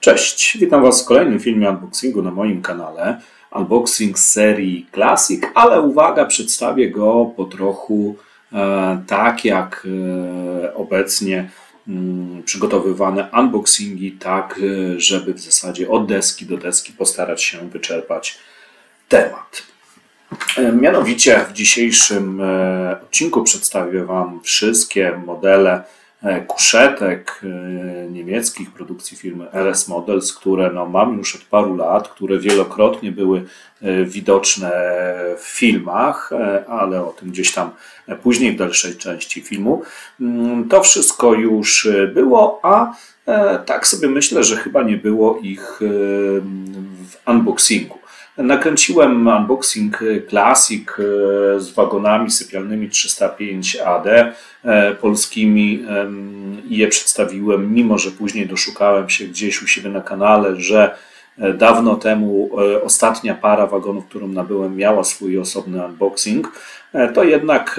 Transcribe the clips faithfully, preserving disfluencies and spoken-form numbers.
Cześć, witam Was w kolejnym filmie unboxingu na moim kanale. Unboxing z serii Classic, ale uwaga, przedstawię go po trochu e, tak jak e, obecnie m, przygotowywane unboxingi, tak e, żeby w zasadzie od deski do deski postarać się wyczerpać temat. E, mianowicie w dzisiejszym e, odcinku przedstawię Wam wszystkie modele kuszetek niemieckich produkcji firmy R S Models, które no, mam już od paru lat, które wielokrotnie były widoczne w filmach, ale o tym gdzieś tam później w dalszej części filmu. To wszystko już było, a tak sobie myślę, że chyba nie było ich w unboxingu. Nakręciłem unboxing Classic z wagonami sypialnymi trzysta pięć A D polskimi i je przedstawiłem, mimo że później doszukałem się gdzieś u siebie na kanale, że dawno temu ostatnia para wagonów, którą nabyłem, miała swój osobny unboxing, to jednak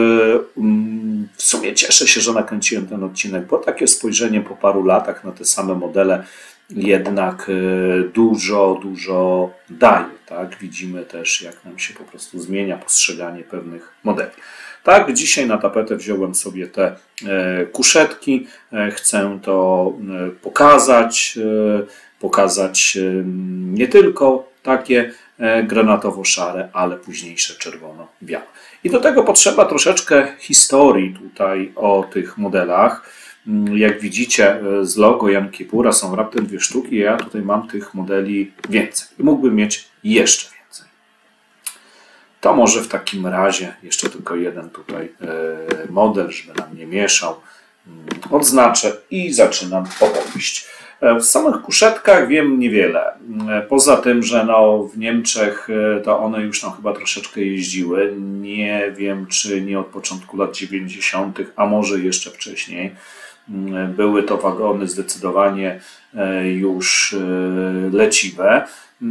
w sumie cieszę się, że nakręciłem ten odcinek, bo takie spojrzenie po paru latach na te same modele jednak dużo, dużo daje. Tak? Widzimy też, jak nam się po prostu zmienia postrzeganie pewnych modeli. Tak, dzisiaj na tapetę wziąłem sobie te kuszetki. Chcę to pokazać, pokazać nie tylko takie granatowo-szare, ale późniejsze czerwono-białe. I do tego potrzeba troszeczkę historii tutaj o tych modelach. Jak widzicie, z logo Jan Kipura są raptem dwie sztuki, ja tutaj mam tych modeli więcej i mógłbym mieć jeszcze więcej. To może w takim razie jeszcze tylko jeden tutaj model, żeby nam nie mieszał, odznaczę i zaczynam opowieść. W samych kuszetkach wiem niewiele, poza tym, że no w Niemczech to one już no chyba troszeczkę jeździły, nie wiem czy nie od początku lat dziewięćdziesiątych, a może jeszcze wcześniej. Były to wagony zdecydowanie już leciwe.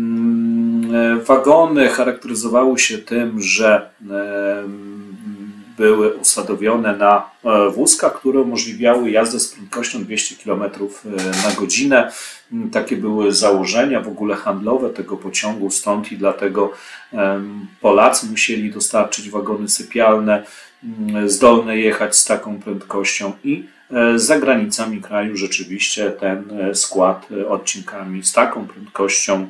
Wagony charakteryzowały się tym, że były usadowione na wózkach, które umożliwiały jazdę z prędkością dwieście kilometrów na godzinę. Takie były założenia w ogóle handlowe tego pociągu, stąd i dlatego Polacy musieli dostarczyć wagony sypialne, zdolne jechać z taką prędkością i za granicami kraju rzeczywiście ten skład odcinkami z taką prędkością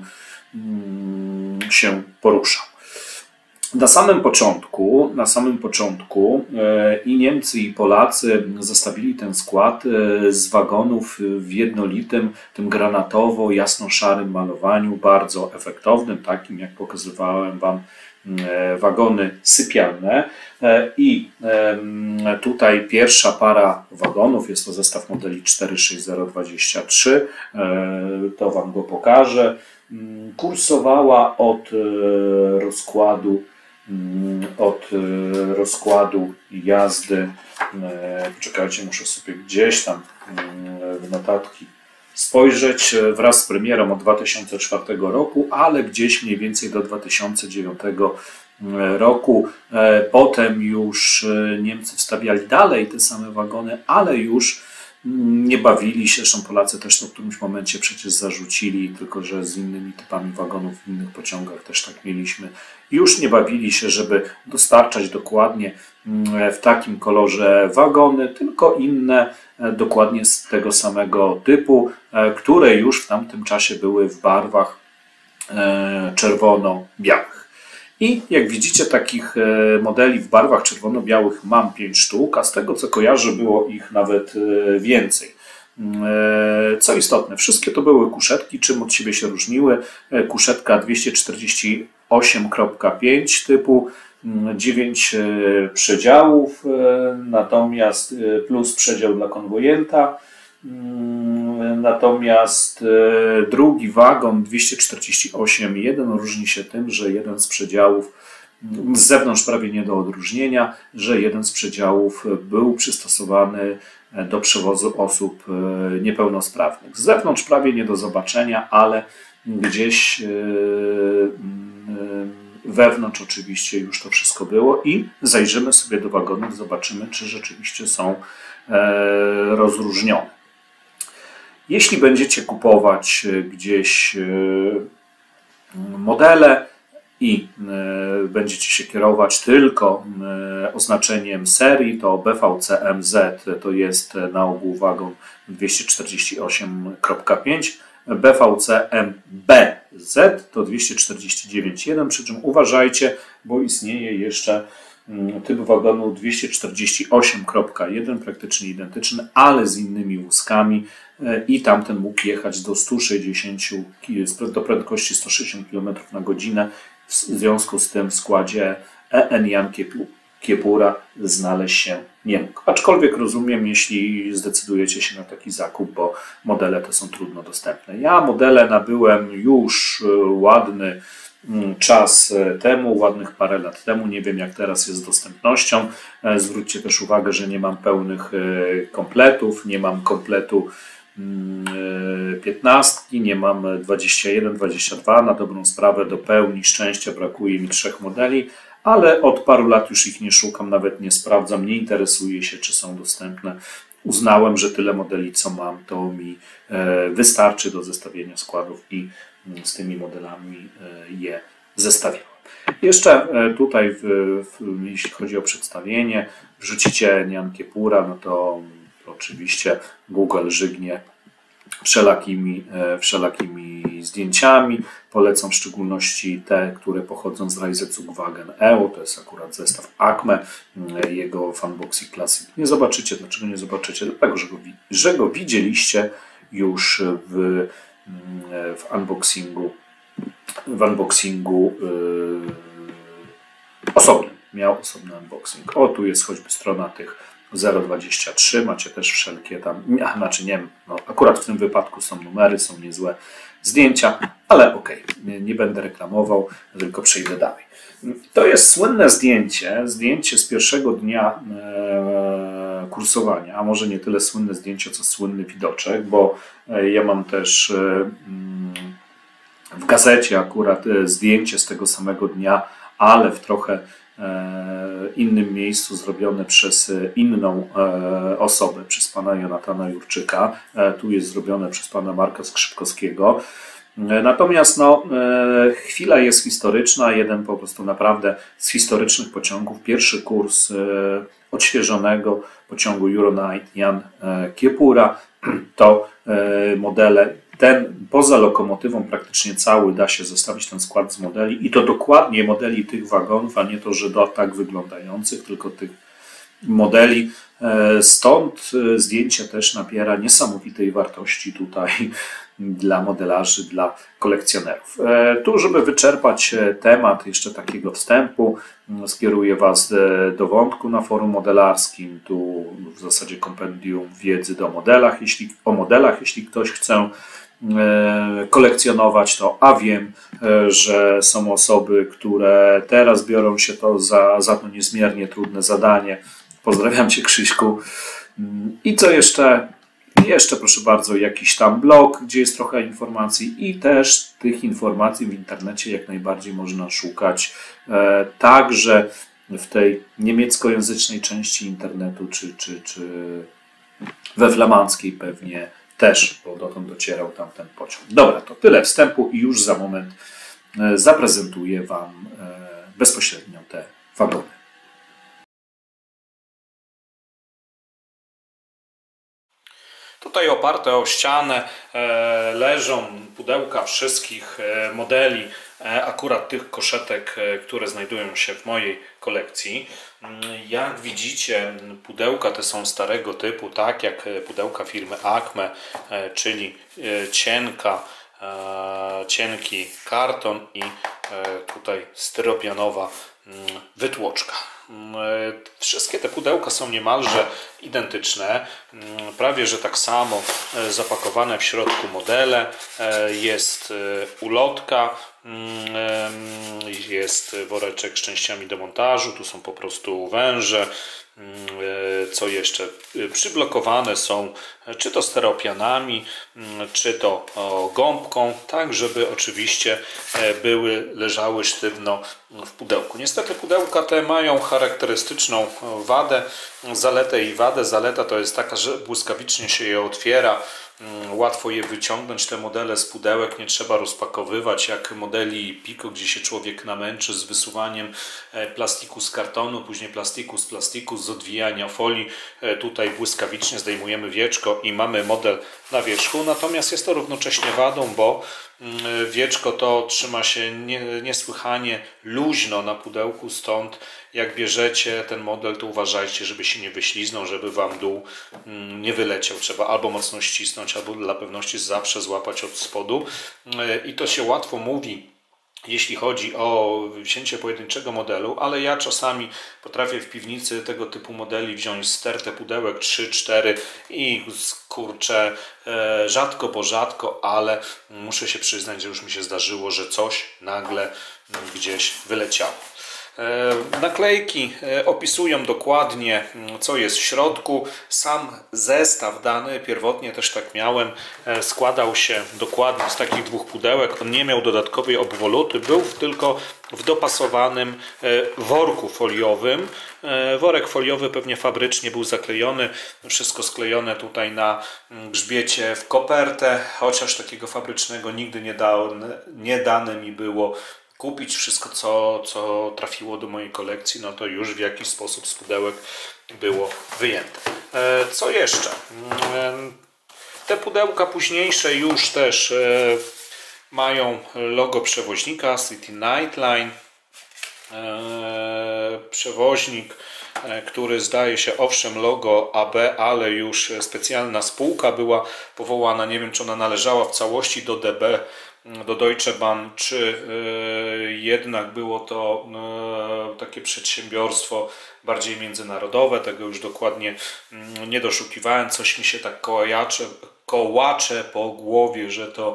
się poruszał. Na samym początku, na samym początku i Niemcy, i Polacy zestawili ten skład z wagonów w jednolitym, tym granatowo-jasno-szarym malowaniu, bardzo efektownym, takim jak pokazywałem Wam, wagony sypialne. I tutaj pierwsza para wagonów, jest to zestaw modeli cztery sześć zero dwadzieścia trzy, to Wam go pokażę, kursowała od rozkładu od rozkładu jazdy, czekajcie, muszę sobie gdzieś tam w notatki spojrzeć, wraz z premierą od dwa tysiące czwartego roku, ale gdzieś mniej więcej do dwa tysiące dziewiątego roku. Potem już Niemcy wstawiali dalej te same wagony, ale już nie bawili się, zresztą Polacy też to w którymś momencie przecież zarzucili, tylko że z innymi typami wagonów w innych pociągach też tak mieliśmy. Już nie bawili się, żeby dostarczać dokładnie w takim kolorze wagony, tylko inne dokładnie z tego samego typu, które już w tamtym czasie były w barwach czerwono-białych. I jak widzicie, takich modeli w barwach czerwono-białych mam pięć sztuk, a z tego co kojarzę było ich nawet więcej. Co istotne, wszystkie to były kuszetki, czym od siebie się różniły. Kuszetka dwieście czterdzieści osiem kropka pięć typu dziewięć przedziałów, natomiast plus przedział dla konwojenta. Natomiast drugi wagon dwieście czterdzieści osiem jeden różni się tym, że jeden z przedziałów z zewnątrz prawie nie do odróżnienia, że jeden z przedziałów był przystosowany do przewozu osób niepełnosprawnych. Z zewnątrz prawie nie do zobaczenia, ale gdzieś wewnątrz oczywiście już to wszystko było i zajrzymy sobie do wagonów, zobaczymy, czy rzeczywiście są rozróżnione. Jeśli będziecie kupować gdzieś modele i będziecie się kierować tylko oznaczeniem serii, to B V C M Z to jest na ogół wagon dwieście czterdzieści osiem kropka pięć, B V C M B Z to dwieście czterdzieści dziewięć kropka jeden, przy czym uważajcie, bo istnieje jeszcze typ wagonu dwieście czterdzieści osiem kropka jeden, praktycznie identyczny, ale z innymi wózkami i tamten mógł jechać do stu sześćdziesięciu, do prędkości sto sześćdziesiąt kilometrów na godzinę. W związku z tym w składzie E N Jan Kiepura znaleźć się nie mógł. Aczkolwiek rozumiem, jeśli zdecydujecie się na taki zakup, bo modele te są trudno dostępne. Ja modele nabyłem już ładny czas temu, ładnych parę lat temu. Nie wiem, jak teraz jest z dostępnością. Zwróćcie też uwagę, że nie mam pełnych kompletów, nie mam kompletu piętnastki, nie mam dwadzieścia jeden, dwadzieścia dwa. Na dobrą sprawę do pełni szczęścia brakuje mi trzech modeli, ale od paru lat już ich nie szukam, nawet nie sprawdzam, nie interesuję się, czy są dostępne. Uznałem, że tyle modeli, co mam, to mi wystarczy do zestawienia składów i z tymi modelami je zestawiałem. Jeszcze tutaj, w, w, jeśli chodzi o przedstawienie, wrzucicie Jan Kiepura, no to oczywiście Google żygnie wszelakimi, wszelakimi zdjęciami. Polecam w szczególności te, które pochodzą z Reisezugwagen E O. To jest akurat zestaw Acme, jego Funboxing Classic. Nie zobaczycie. Dlaczego nie zobaczycie? Dlatego, że go, że go widzieliście już w, w unboxingu, w unboxingu yy, osobnym. Miał osobny unboxing. O, tu jest choćby strona tych zero dwadzieścia trzy, macie też wszelkie tam, a, znaczy nie wiem, no, akurat w tym wypadku są numery, są niezłe zdjęcia, ale okej, okay, nie, nie będę reklamował, tylko przejdę dalej. To jest słynne zdjęcie, zdjęcie z pierwszego dnia e, kursowania, a może nie tyle słynne zdjęcie, co słynny widoczek, bo e, ja mam też e, w gazecie akurat e, zdjęcie z tego samego dnia, ale w trochę innym miejscu, zrobione przez inną osobę, przez pana Jonatana Jurczyka. Tu jest zrobione przez pana Marka Skrzypkowskiego. Natomiast no, chwila jest historyczna, jeden po prostu naprawdę z historycznych pociągów. Pierwszy kurs odświeżonego pociągu Euronight Jan Kiepura to modele. Ten poza lokomotywą praktycznie cały da się zestawić ten skład z modeli i to dokładnie modeli tych wagonów, a nie to, że do tak wyglądających, tylko tych modeli. Stąd zdjęcie też nabiera niesamowitej wartości tutaj dla modelarzy, dla kolekcjonerów. Tu, żeby wyczerpać temat jeszcze takiego wstępu, skieruję Was do wątku na forum modelarskim. Tu w zasadzie kompendium wiedzy do modelach, jeśli, o modelach, jeśli ktoś chce kolekcjonować to, a wiem, że są osoby, które teraz biorą się to za, za to niezmiernie trudne zadanie. Pozdrawiam Cię, Krzyśku. I co jeszcze? Jeszcze proszę bardzo, jakiś tam blog, gdzie jest trochę informacji i też tych informacji w internecie jak najbardziej można szukać. Także w tej niemieckojęzycznej części internetu, czy, czy, czy we flamandzkiej pewnie też, bo dotąd docierał tamten pociąg. Dobra, to tyle wstępu i już za moment zaprezentuję Wam bezpośrednio te wagony. Tutaj oparte o ścianę leżą pudełka wszystkich modeli, akurat tych koszetek, które znajdują się w mojej kolekcji. Jak widzicie, pudełka te są starego typu, tak jak pudełka firmy Acme, czyli cienka, cienki karton i tutaj styropianowa wytłoczka. Wszystkie te pudełka są niemalże identyczne, prawie że tak samo zapakowane w środku modele. Jest ulotka, jest woreczek z częściami do montażu, tu są po prostu węże, Co jeszcze? Przyblokowane są czy to stereopianami, czy to gąbką, tak żeby oczywiście były, leżały sztywno w pudełku. Niestety pudełka te mają charakterystyczną wadę, zaletę i wadę. Zaleta to jest taka, że błyskawicznie się je otwiera, łatwo je wyciągnąć, te modele z pudełek, nie trzeba rozpakowywać jak modeli Pico, gdzie się człowiek namęczy z wysuwaniem plastiku z kartonu, później plastiku z plastiku, z odwijania folii. Tutaj błyskawicznie zdejmujemy wieczko i mamy model na wierzchu, natomiast jest to równocześnie wadą, bo wieczko to trzyma się niesłychanie luźno na pudełku, stąd jak bierzecie ten model, to uważajcie, żeby się nie wyśliznął, żeby wam dół nie wyleciał. Trzeba albo mocno ścisnąć, albo dla pewności zawsze złapać od spodu. I to się łatwo mówi, jeśli chodzi o wzięcie pojedynczego modelu, ale ja czasami potrafię w piwnicy tego typu modeli wziąć stertę pudełek trzy cztery i kurczę, rzadko bo rzadko, ale muszę się przyznać, że już mi się zdarzyło, że coś nagle gdzieś wyleciało. Naklejki opisują dokładnie, co jest w środku. Sam zestaw dany, pierwotnie też tak miałem, składał się dokładnie z takich dwóch pudełek. On nie miał dodatkowej obwoluty, był tylko w dopasowanym worku foliowym. Worek foliowy pewnie fabrycznie był zaklejony, wszystko sklejone tutaj na grzbiecie w kopertę, chociaż takiego fabrycznego nigdy nie, dane, nie dane mi było kupić. Wszystko, co, co trafiło do mojej kolekcji, no to już w jakiś sposób z pudełek było wyjęte. Co jeszcze? Te pudełka późniejsze już też mają logo przewoźnika City Nightline. Przewoźnik, który zdaje się, owszem, logo A B, ale już specjalna spółka była powołana. Nie wiem, czy ona należała w całości do D B, do Deutsche Bahn, czy jednak było to takie przedsiębiorstwo bardziej międzynarodowe. Tego już dokładnie nie doszukiwałem. Coś mi się tak kołacze, kołacze po głowie, że to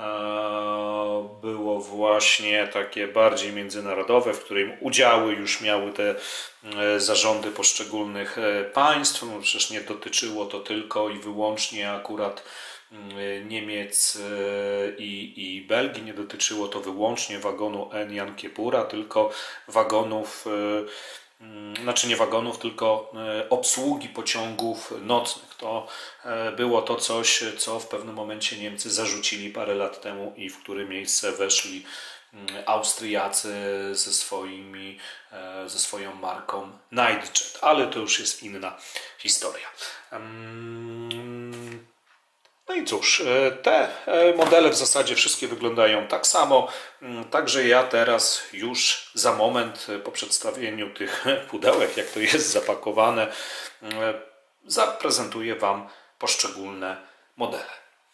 było właśnie takie bardziej międzynarodowe, w którym udziały już miały te zarządy poszczególnych państw. No przecież nie dotyczyło to tylko i wyłącznie akurat Niemiec i, i Belgii, nie dotyczyło to wyłącznie wagonu N. Jan Kiepura, tylko wagonów, znaczy nie wagonów, tylko obsługi pociągów nocnych. To było to coś, co w pewnym momencie Niemcy zarzucili parę lat temu i w które miejsce weszli Austriacy ze, swoimi, ze swoją marką Nightjet, ale to już jest inna historia. No i cóż, te modele w zasadzie wszystkie wyglądają tak samo, także ja teraz już za moment po przedstawieniu tych pudełek, jak to jest zapakowane, zaprezentuję Wam poszczególne modele.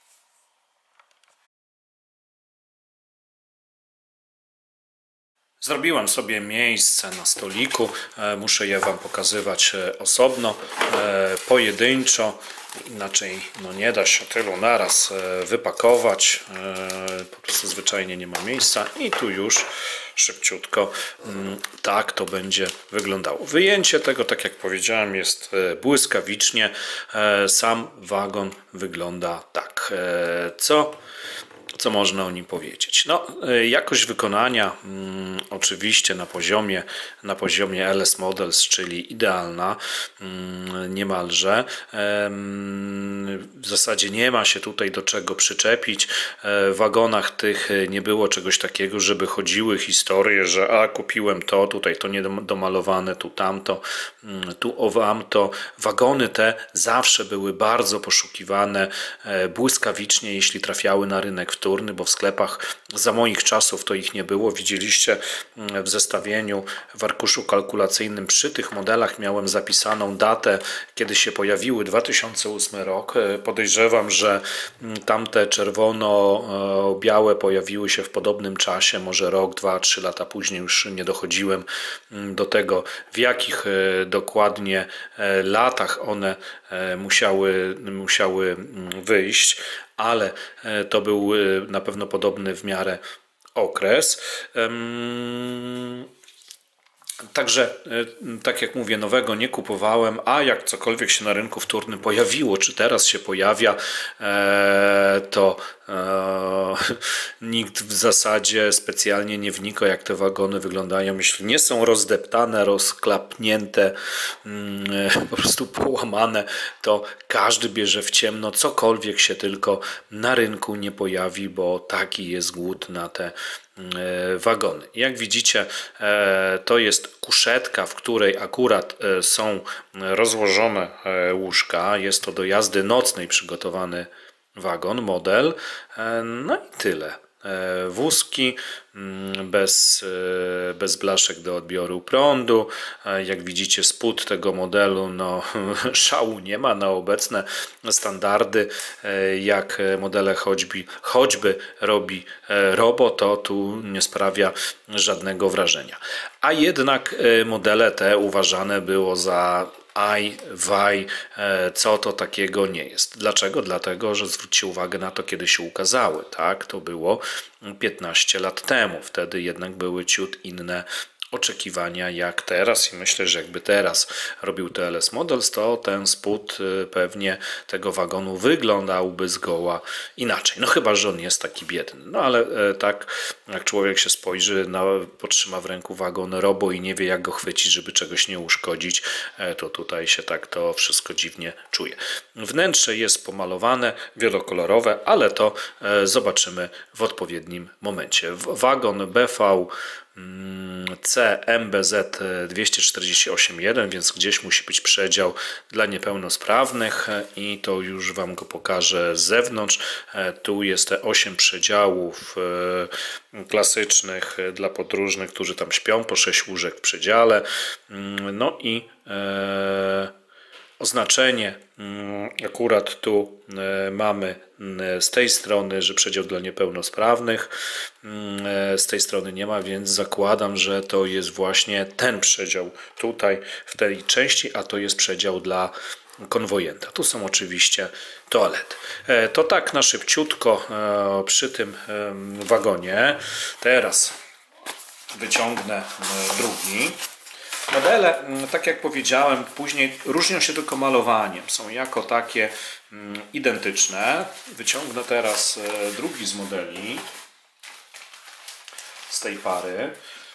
Zrobiłem sobie miejsce na stoliku, muszę je Wam pokazywać osobno, pojedynczo, inaczej no nie da się tylu naraz wypakować, po prostu zwyczajnie nie ma miejsca i tu już szybciutko tak to będzie wyglądało. Wyjęcie tego, tak jak powiedziałem, jest błyskawicznie, sam wagon wygląda tak. Co Co można o nim powiedzieć? No, jakość wykonania mm, oczywiście na poziomie, na poziomie L S Models, czyli idealna mm, niemalże. Ehm, w zasadzie nie ma się tutaj do czego przyczepić. W wagonach tych nie było czegoś takiego, żeby chodziły historie, że a kupiłem to, tutaj to niedomalowane, tu tamto, tu owamto. Wagony te zawsze były bardzo poszukiwane błyskawicznie, jeśli trafiały na rynek wtórny, bo w sklepach za moich czasów to ich nie było. Widzieliście w zestawieniu, w arkuszu kalkulacyjnym przy tych modelach miałem zapisaną datę, kiedy się pojawiły, dwa tysiące ósmy rok. Podejrzewam, że tamte czerwono-białe pojawiły się w podobnym czasie, może rok, dwa, trzy lata później. Już nie dochodziłem do tego, w jakich dokładnie latach one musiały, musiały wyjść, ale to był na pewno podobny w miarę okres. Także, tak jak mówię, nowego nie kupowałem, a jak cokolwiek się na rynku wtórnym pojawiło, czy teraz się pojawia, to nikt w zasadzie specjalnie nie wnika, jak te wagony wyglądają. Jeśli nie są rozdeptane, rozklapnięte, po prostu połamane, to każdy bierze w ciemno, cokolwiek się tylko na rynku nie pojawi, bo taki jest głód na te wagony. Jak widzicie, to jest kuszetka, w której akurat są rozłożone łóżka. Jest to do jazdy nocnej przygotowany wagon, model. No i tyle. Wózki bez, bez blaszek do odbioru prądu. Jak widzicie, spód tego modelu, no szału nie ma na obecne standardy. Jak modele choćby, choćby robi Robo, to tu nie sprawia żadnego wrażenia. A jednak modele te uważane było za aj, waj, co to takiego nie jest. Dlaczego? Dlatego, że zwróćcie uwagę na to, kiedy się ukazały. Tak? To było piętnaście lat temu. Wtedy jednak były ciut inne oczekiwania jak teraz i myślę, że jakby teraz robił T L S Models, to ten spód pewnie tego wagonu wyglądałby zgoła inaczej. No chyba, że on jest taki biedny. No ale tak jak człowiek się spojrzy, na, potrzyma w ręku wagon Robo i nie wie jak go chwycić, żeby czegoś nie uszkodzić, to tutaj się tak to wszystko dziwnie czuje. Wnętrze jest pomalowane, wielokolorowe, ale to zobaczymy w odpowiednim momencie. Wagon B V C M B Z dwieście czterdzieści osiem jeden, więc gdzieś musi być przedział dla niepełnosprawnych i to już Wam go pokażę z zewnątrz. Tu jest te osiem przedziałów klasycznych dla podróżnych, którzy tam śpią, po sześć łóżek w przedziale. No i oznaczenie akurat tu mamy z tej strony, że przedział dla niepełnosprawnych, z tej strony nie ma, więc zakładam, że to jest właśnie ten przedział tutaj w tej części, a to jest przedział dla konwojenta. Tu są oczywiście toalety. To tak na szybciutko przy tym wagonie. Teraz wyciągnę drugi. Modele, tak jak powiedziałem, później różnią się tylko malowaniem. Są jako takie identyczne. Wyciągnę teraz drugi z modeli z tej pary.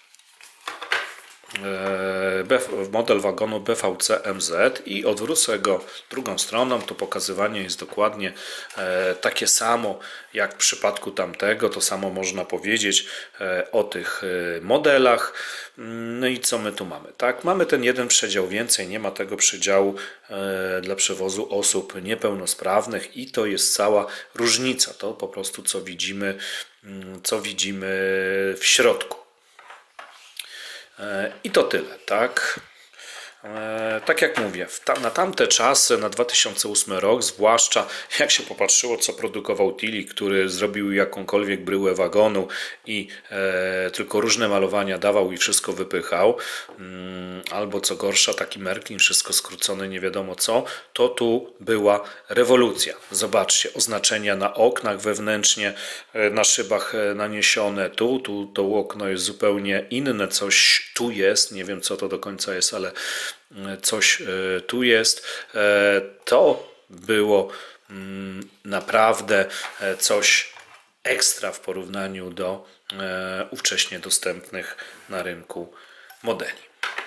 Model wagonu B V C M Z i odwrócę go drugą stroną. To pokazywanie jest dokładnie takie samo jak w przypadku tamtego. To samo można powiedzieć o tych modelach. No i co my tu mamy? Tak, mamy ten jeden przedział więcej, nie ma tego przedziału dla przewozu osób niepełnosprawnych i to jest cała różnica. To po prostu co widzimy, co widzimy w środku. I to tyle, tak? Tak jak mówię, na tamte czasy, na dwa tysiące ósmy rok, zwłaszcza jak się popatrzyło, co produkował Tilly, który zrobił jakąkolwiek bryłę wagonu i e, tylko różne malowania dawał i wszystko wypychał, mm, albo co gorsza, taki Märklin, wszystko skrócone, nie wiadomo co, to tu była rewolucja. Zobaczcie, oznaczenia na oknach wewnętrznie, na szybach naniesione, tu, tu to okno jest zupełnie inne, coś tu jest, nie wiem co to do końca jest, ale coś tu jest. To było naprawdę coś ekstra w porównaniu do ówcześnie dostępnych na rynku modeli.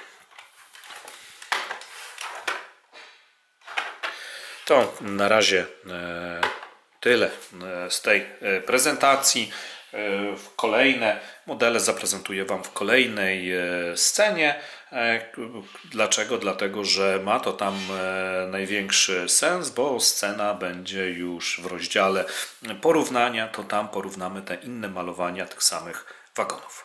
To na razie tyle z tej prezentacji. Kolejne modele zaprezentuję Wam w kolejnej scenie. Dlaczego? Dlatego, że ma to tam największy sens, bo scena będzie już w rozdziale porównania, to tam porównamy te inne malowania tych samych wagonów.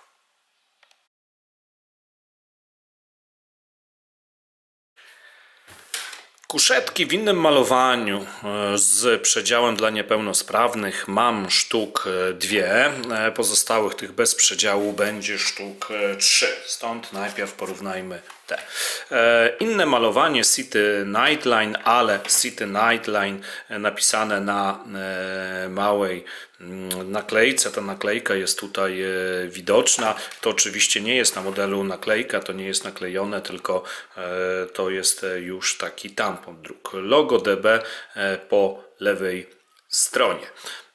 Kuszetki w innym malowaniu z przedziałem dla niepełnosprawnych mam sztuk dwie, pozostałych tych bez przedziału będzie sztuk trzy. Stąd najpierw porównajmy te. Inne malowanie City Nightline, ale City Nightline napisane na małej naklejce. Ta naklejka jest tutaj widoczna. To oczywiście nie jest na modelu naklejka, to nie jest naklejone, tylko to jest już taki tampon druk. Logo D B po lewej stronie.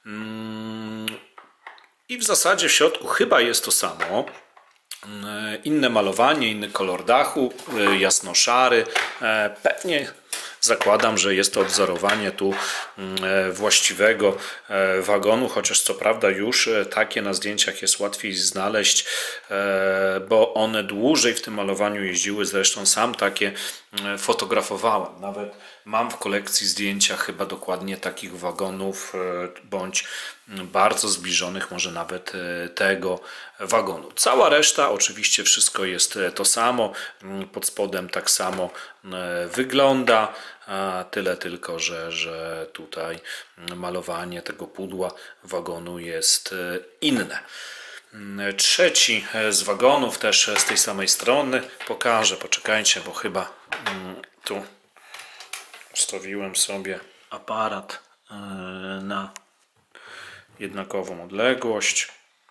I w zasadzie w środku chyba jest to samo. Inne malowanie, inny kolor dachu, jasno-szary. Pewnie zakładam, że jest to odwzorowanie tu właściwego wagonu, chociaż co prawda już takie na zdjęciach jest łatwiej znaleźć, bo one dłużej w tym malowaniu jeździły. Zresztą sam takie fotografowałem. Nawet mam w kolekcji zdjęcia chyba dokładnie takich wagonów, bądź bardzo zbliżonych, może nawet tego wagonu. Cała reszta, oczywiście wszystko jest to samo, pod spodem tak samo wygląda, tyle tylko, że, że tutaj malowanie tego pudła wagonu jest inne. Trzeci z wagonów, też z tej samej strony, pokażę, poczekajcie, bo chyba tu ustawiłem sobie aparat na jednakową odległość.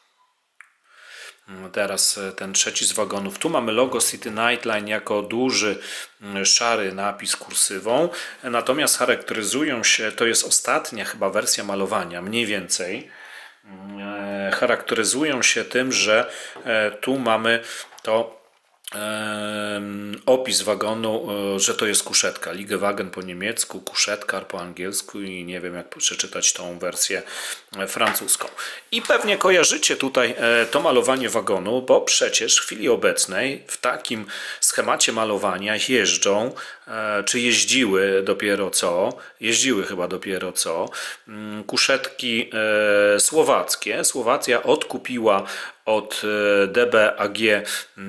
Teraz ten trzeci z wagonów. Tu mamy logo City Nightline jako duży szary napis kursywą. Natomiast charakteryzują się, to jest ostatnia chyba wersja malowania, mniej więcej. Charakteryzują się tym, że tu mamy to opis wagonu, że to jest kuszetka. Liegewagen po niemiecku, kuszetkar po angielsku i nie wiem jak przeczytać tą wersję francuską. I pewnie kojarzycie tutaj to malowanie wagonu, bo przecież w chwili obecnej w takim schemacie malowania jeżdżą, czy jeździły dopiero co, jeździły chyba dopiero co, kuszetki słowackie. Słowacja odkupiła od D B A G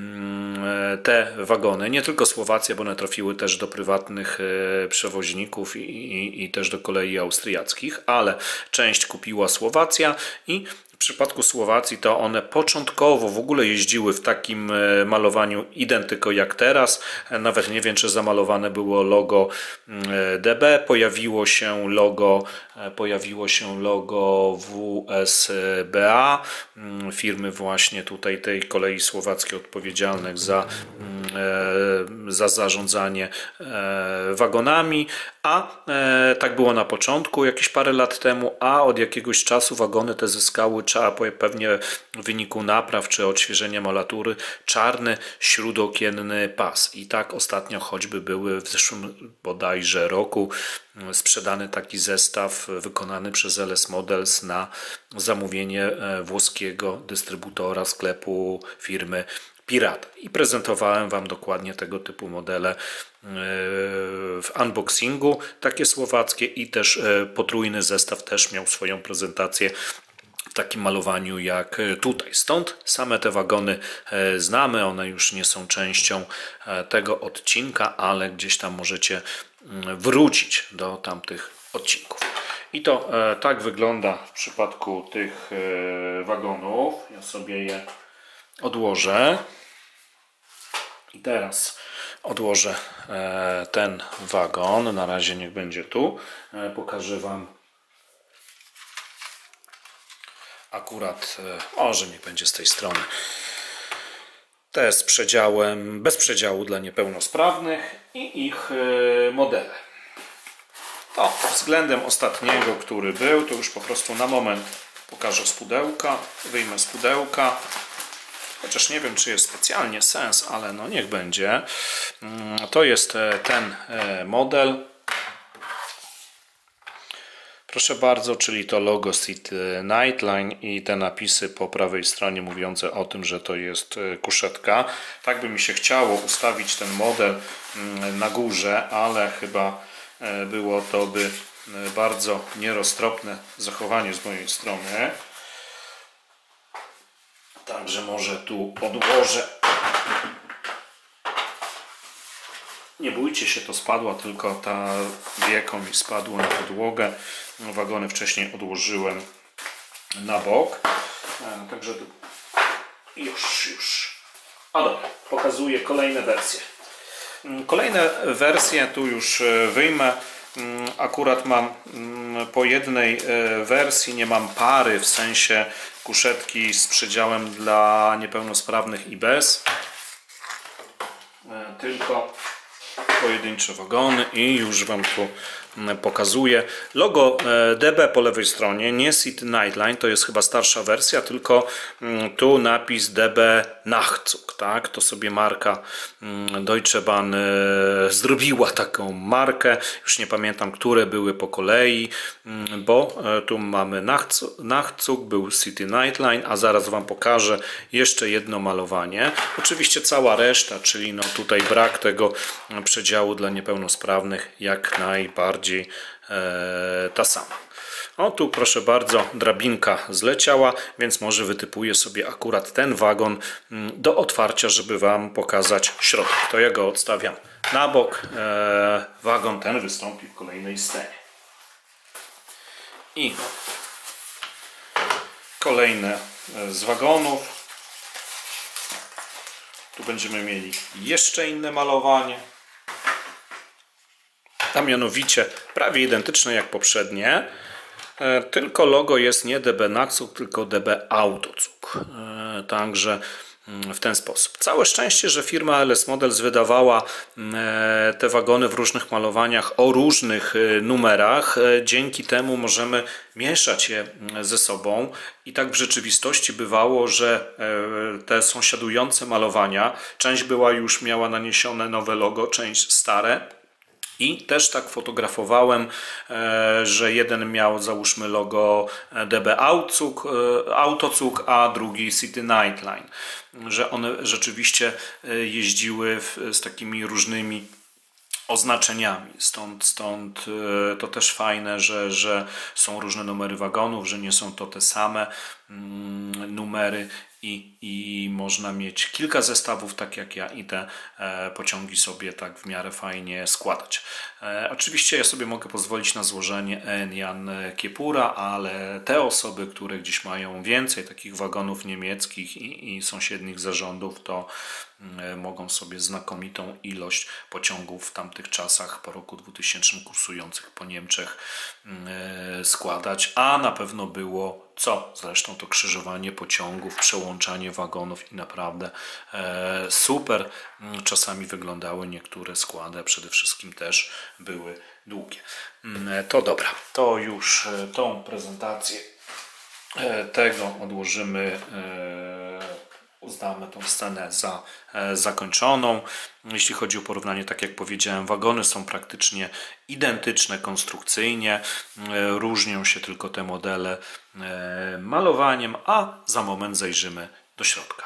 te wagony, nie tylko Słowacja, bo one trafiły też do prywatnych przewoźników i, i, i też do kolei austriackich, ale część kupiła Słowacja i w przypadku Słowacji to one początkowo w ogóle jeździły w takim malowaniu identyko jak teraz. Nawet nie wiem, czy zamalowane było logo D B. Pojawiło się logo, pojawiło się logo W S B A, firmy właśnie tutaj tej kolei słowackiej odpowiedzialnych za, za zarządzanie wagonami. A tak było na początku, jakieś parę lat temu, a od jakiegoś czasu wagony te zyskały, trzeba pewnie w wyniku napraw czy odświeżenia malatury, czarny śródokienny pas. I tak ostatnio choćby były w zeszłym bodajże roku sprzedany taki zestaw wykonany przez L S Models na zamówienie włoskiego dystrybutora sklepu firmy Pirata. I prezentowałem Wam dokładnie tego typu modele w unboxingu, takie słowackie, i też potrójny zestaw też miał swoją prezentację w takim malowaniu jak tutaj. Stąd same te wagony znamy, one już nie są częścią tego odcinka, ale gdzieś tam możecie wrócić do tamtych odcinków. I to tak wygląda w przypadku tych wagonów. Ja sobie je odłożę. I teraz odłożę ten wagon. Na razie niech będzie tu. Pokażę Wam akurat, może niech będzie z tej strony. Te z przedziałem, bez przedziału dla niepełnosprawnych i ich modele. To względem ostatniego, który był, to już po prostu na moment pokażę z pudełka, wyjmę z pudełka. Chociaż nie wiem, czy jest specjalnie sens, ale no niech będzie. To jest ten model. Proszę bardzo, czyli to logo City Nightline i te napisy po prawej stronie mówiące o tym, że to jest kuszetka. Tak by mi się chciało ustawić ten model na górze, ale chyba było to by bardzo nieroztropne zachowanie z mojej strony. Także może tu odłożę. Nie bójcie się, to spadła tylko ta wieko mi spadło na podłogę. Wagony wcześniej odłożyłem na bok. Także już, już. A dobra, pokazuję kolejne wersje. Kolejne wersje tu już wyjmę. Akurat mam po jednej wersji, nie mam pary, w sensie kuszetki z przedziałem dla niepełnosprawnych i bez, tylko pojedyncze wagony i już Wam tu pokazuję. Logo D B po lewej stronie, nie City Nightline, to jest chyba starsza wersja, tylko tu napis D B Nachtzug, tak? To sobie marka Deutsche Bahn zrobiła taką markę, już nie pamiętam, które były po kolei, bo tu mamy Nachtzug, był City Nightline, a zaraz Wam pokażę jeszcze jedno malowanie. Oczywiście cała reszta, czyli no tutaj brak tego przedziału dla niepełnosprawnych, jak najbardziej e, ta sama. O, tu proszę bardzo, drabinka zleciała, więc może wytypuję sobie akurat ten wagon do otwarcia, żeby Wam pokazać środek. To ja go odstawiam na bok. E, wagon ten wystąpi w kolejnej scenie. I kolejne z wagonów. Tu będziemy mieli jeszcze inne malowanie. A mianowicie prawie identyczne jak poprzednie, tylko logo jest nie D B Nachtzug, tylko D B Autozug. Także w ten sposób. Całe szczęście, że firma L S Models wydawała te wagony w różnych malowaniach o różnych numerach. Dzięki temu możemy mieszać je ze sobą i tak w rzeczywistości bywało, że te sąsiadujące malowania, część była już miała naniesione nowe logo, część stare. I też tak fotografowałem, że jeden miał, załóżmy, logo D B Autozug, a drugi City Nightline. Że one rzeczywiście jeździły z takimi różnymi oznaczeniami. Stąd, stąd to też fajne, że, że są różne numery wagonów, że nie są to te same numery i, i można mieć kilka zestawów, tak jak ja, i te e, pociągi sobie tak w miarę fajnie składać. E, oczywiście ja sobie mogę pozwolić na złożenie Enyaq Kiepura, ale te osoby, które gdzieś mają więcej takich wagonów niemieckich i, i sąsiednich zarządów, to e, mogą sobie znakomitą ilość pociągów w tamtych czasach po roku dwutysięcznym kursujących po Niemczech e, składać, a na pewno było co? Zresztą to krzyżowanie pociągów, przełączanie wagonów i naprawdę e, super czasami wyglądały niektóre składy, a przede wszystkim też były długie. To dobra, to już tą prezentację e, tego odłożymy, e, uznamy tą scenę za e, zakończoną. Jeśli chodzi o porównanie, tak jak powiedziałem, wagony są praktycznie identyczne konstrukcyjnie, e, różnią się tylko te modele e, malowaniem, a za moment zajrzymy do środka.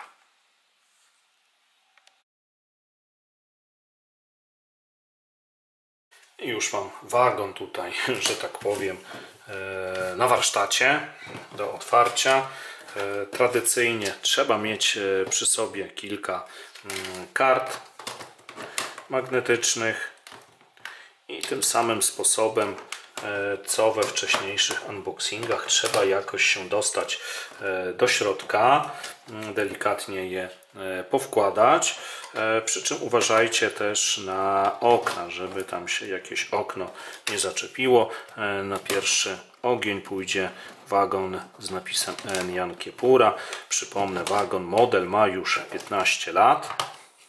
I już mam wagon tutaj, że tak powiem, e, na warsztacie do otwarcia. Tradycyjnie trzeba mieć przy sobie kilka kart magnetycznych i tym samym sposobem co we wcześniejszych unboxingach trzeba jakoś się dostać do środka, delikatnie je powkładać, przy czym uważajcie też na okna, żeby tam się jakieś okno nie zaczepiło. Na pierwszy ogień pójdzie wagon z napisem Enyaq Kiepura. Przypomnę, wagon, model ma już piętnaście lat.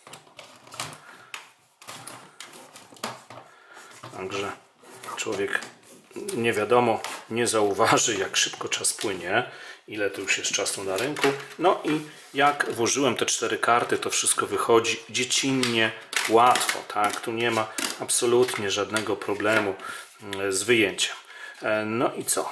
Także człowiek nie wiadomo, nie zauważy, jak szybko czas płynie, ile to już jest czasu na rynku. No i jak włożyłem te cztery karty, to wszystko wychodzi dziecinnie, łatwo, tak? Tu nie ma absolutnie żadnego problemu z wyjęciem. No i co?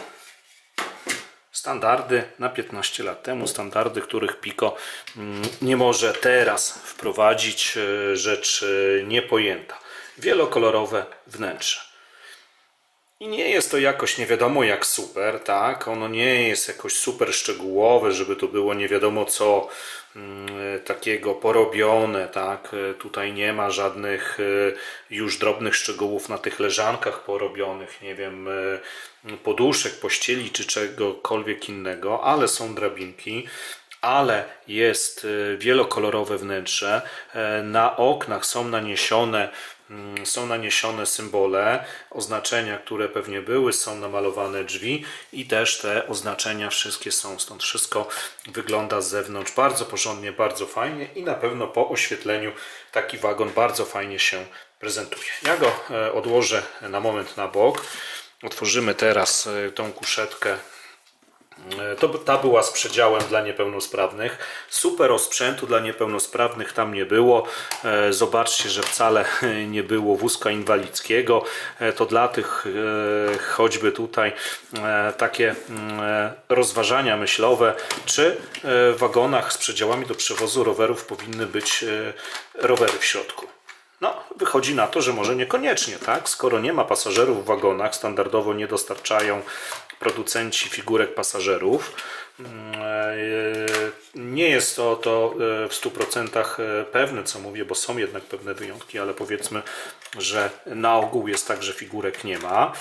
Standardy na piętnaście lat temu, standardy, których Pico nie może teraz wprowadzić, rzecz niepojęta. Wielokolorowe wnętrze. I nie jest to jakoś nie wiadomo jak super, tak? Ono nie jest jakoś super szczegółowe, żeby to było nie wiadomo co mm, takiego porobione, tak? Tutaj nie ma żadnych y, już drobnych szczegółów na tych leżankach porobionych, nie wiem, y, poduszek, pościeli czy czegokolwiek innego, ale są drabinki. ale jest wielokolorowe wnętrze. Na oknach są naniesione Są naniesione symbole, oznaczenia, które pewnie były, są namalowane drzwi i też te oznaczenia wszystkie są, stąd wszystko wygląda z zewnątrz bardzo porządnie, bardzo fajnie i na pewno po oświetleniu taki wagon bardzo fajnie się prezentuje. Ja go odłożę na moment na bok. Otworzymy teraz tą kuszetkę. To, ta była z przedziałem dla niepełnosprawnych. Super osprzętu dla niepełnosprawnych tam nie było. Zobaczcie, że wcale nie było wózka inwalidzkiego. To dla tych choćby tutaj takie rozważania myślowe, czy w wagonach z przedziałami do przewozu rowerów powinny być rowery w środku. No, wychodzi na to, że może niekoniecznie, tak? Skoro nie ma pasażerów w wagonach, standardowo nie dostarczają producenci figurek pasażerów. Nie jest to, to w stu procentach pewne, co mówię, bo są jednak pewne wyjątki, ale powiedzmy, że na ogół jest tak, że figurek nie ma.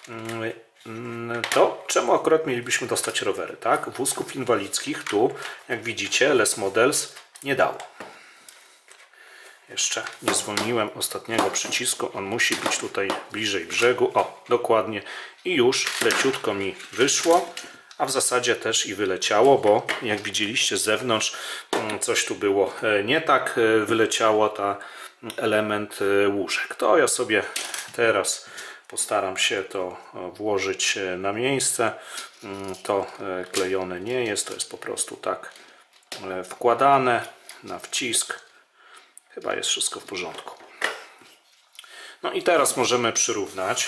To czemu akurat mielibyśmy dostać rowery, tak? Wózków inwalidzkich tu, jak widzicie, Les Models nie dało. Jeszcze nie zwolniłem ostatniego przycisku, on musi być tutaj bliżej brzegu, o dokładnie, i już leciutko mi wyszło, a w zasadzie też i wyleciało, bo jak widzieliście z zewnątrz coś tu było nie tak, wyleciało ta element łóżek. To ja sobie teraz postaram się to włożyć na miejsce. To klejone nie jest, to jest po prostu tak wkładane na wcisk. Chyba jest wszystko w porządku. No i teraz możemy przyrównać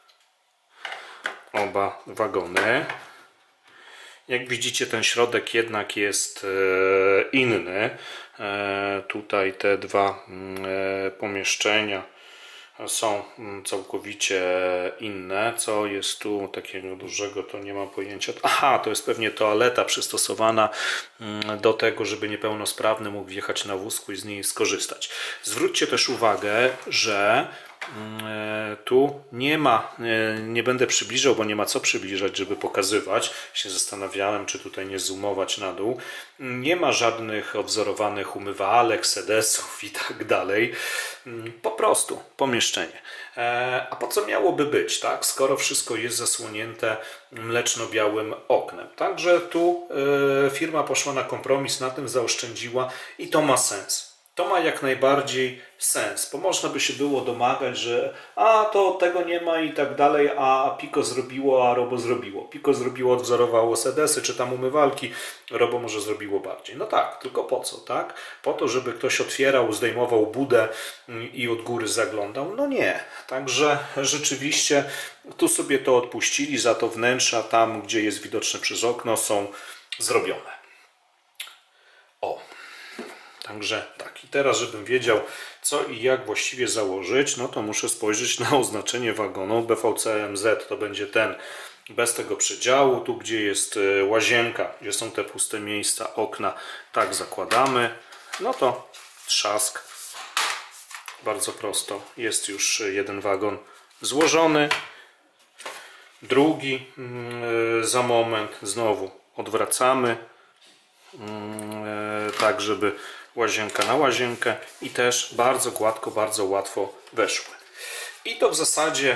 oba wagony. Jak widzicie, ten środek jednak jest inny. Tutaj te dwa pomieszczenia są całkowicie inne. Co jest tu takiego dużego, to nie mam pojęcia. Aha, to jest pewnie toaleta przystosowana do tego, żeby niepełnosprawny mógł wjechać na wózku i z niej skorzystać. Zwróćcie też uwagę, że tu nie ma, nie będę przybliżał, bo nie ma co przybliżać, żeby pokazywać. Się zastanawiałem, czy tutaj nie zoomować na dół. Nie ma żadnych odwzorowanych umywalek, sedesów i tak dalej. Po prostu pomieszczenie. A po co miałoby być, tak? Skoro wszystko jest zasłonięte mleczno-białym oknem. Także tu firma poszła na kompromis, na tym zaoszczędziła i to ma sens. To ma jak najbardziej sens, bo można by się było domagać, że a to tego nie ma i tak dalej, a Pico zrobiło, a Robo zrobiło. Pico zrobiło, odwzorowało sedesy, czy tam umywalki, Robo może zrobiło bardziej. No tak, tylko po co, tak? Po to, żeby ktoś otwierał, zdejmował budę i od góry zaglądał? No nie. Także rzeczywiście tu sobie to odpuścili, za to wnętrza tam, gdzie jest widoczne przez okno, są zrobione. O. Także tak, i teraz żebym wiedział, co i jak właściwie założyć, no to muszę spojrzeć na oznaczenie wagonu. B V C M Z to będzie ten bez tego przedziału, tu gdzie jest łazienka, gdzie są te puste miejsca, okna, tak zakładamy. No to trzask, bardzo prosto, jest już jeden wagon złożony, drugi za moment, znowu odwracamy, tak żeby łazienka na łazienkę i też bardzo gładko, bardzo łatwo weszły. I to w zasadzie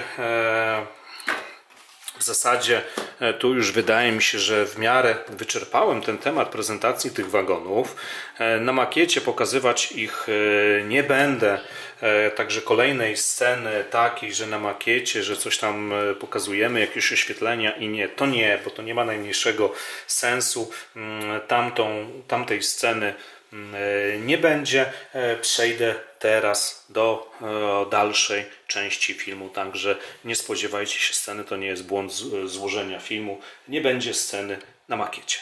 w zasadzie tu już wydaje mi się, że w miarę wyczerpałem ten temat prezentacji tych wagonów. Na makiecie pokazywać ich nie będę, także kolejnej sceny takiej, że na makiecie, że coś tam pokazujemy, jakieś oświetlenia i nie, to nie, bo to nie ma najmniejszego sensu. Tamtą, tamtej sceny nie będzie. Przejdę teraz do dalszej części filmu, także nie spodziewajcie się sceny, to nie jest błąd złożenia filmu, nie będzie sceny na makiecie.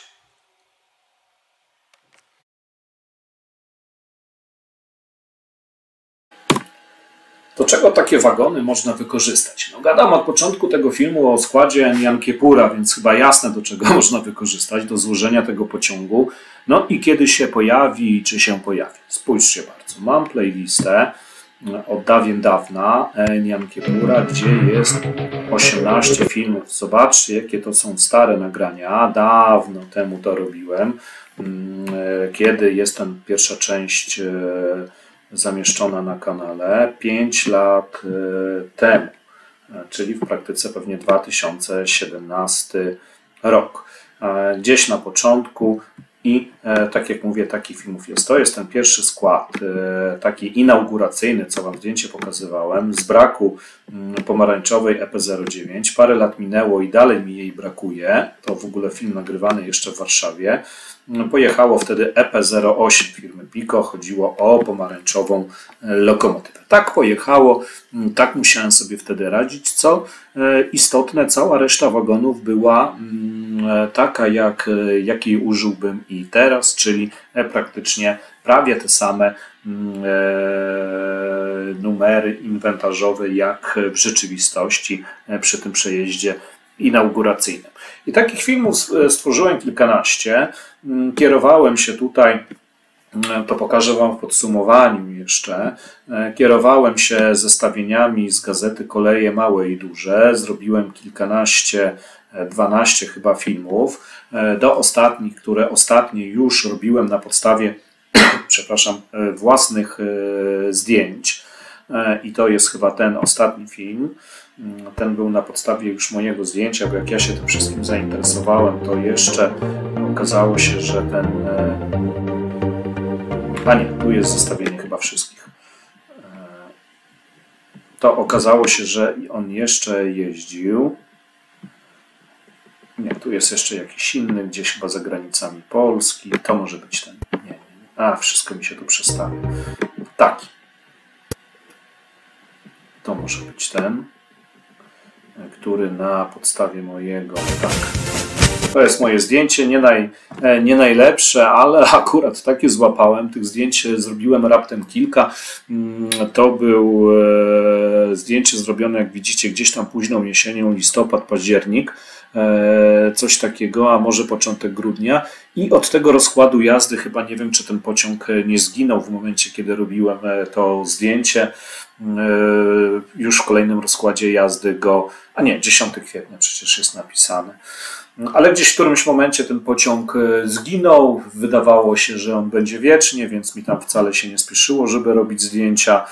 Do czego takie wagony można wykorzystać? No, gadam od początku tego filmu o składzie Jan Kiepura, więc chyba jasne, do czego można wykorzystać, do złożenia tego pociągu. No i kiedy się pojawi, czy się pojawi. Spójrzcie bardzo, mam playlistę, od dawien dawna, En Jan Kiepura, gdzie jest osiemnaście filmów. Zobaczcie, jakie to są stare nagrania. Dawno temu to robiłem, kiedy jest tam pierwsza część zamieszczona na kanale, pięć lat temu, czyli w praktyce pewnie dwa tysiące siedemnasty rok. Gdzieś na początku i e, tak jak mówię, takich filmów jest. To jest ten pierwszy skład, e, taki inauguracyjny, co Wam zdjęcie pokazywałem, z braku m, pomarańczowej E P zero dziewięć. Parę lat minęło i dalej mi jej brakuje. To w ogóle film nagrywany jeszcze w Warszawie. Pojechało wtedy E P zero osiem firmy Pico, chodziło o pomarańczową lokomotywę. Tak pojechało, tak musiałem sobie wtedy radzić. Co istotne, cała reszta wagonów była taka, jak, jakiej użyłbym i teraz, czyli praktycznie prawie te same numery inwentarzowe jak w rzeczywistości przy tym przejeździe inauguracyjnym. I takich filmów stworzyłem kilkanaście. Kierowałem się tutaj, to pokażę Wam w podsumowaniu jeszcze, kierowałem się zestawieniami z gazety Koleje Małe i Duże. Zrobiłem kilkanaście, dwanaście chyba filmów. Do ostatnich, które ostatnie już robiłem na podstawie, przepraszam, własnych zdjęć. I to jest chyba ten ostatni film. Ten był na podstawie już mojego zdjęcia, bo jak ja się tym wszystkim zainteresowałem, to jeszcze okazało się, że ten... A nie, tu jest zestawienie chyba wszystkich. To okazało się, że on jeszcze jeździł. Nie, tu jest jeszcze jakiś inny, gdzieś chyba za granicami Polski. To może być ten. Nie, nie, nie. A, wszystko mi się tu przestawia. Taki. To może być ten, który na podstawie mojego, tak, to jest moje zdjęcie, nie, naj, nie najlepsze, ale akurat takie złapałem, tych zdjęć zrobiłem raptem kilka. To był zdjęcie zrobione, jak widzicie, gdzieś tam późną jesienią, listopad, październik, coś takiego, a może początek grudnia, i od tego rozkładu jazdy chyba nie wiem, czy ten pociąg nie zginął w momencie, kiedy robiłem to zdjęcie. Już w kolejnym rozkładzie jazdy go, a nie, dziesiątego kwietnia przecież jest napisane, ale gdzieś w którymś momencie ten pociąg zginął, wydawało się, że on będzie wiecznie, więc mi tam wcale się nie spieszyło, żeby robić zdjęcia,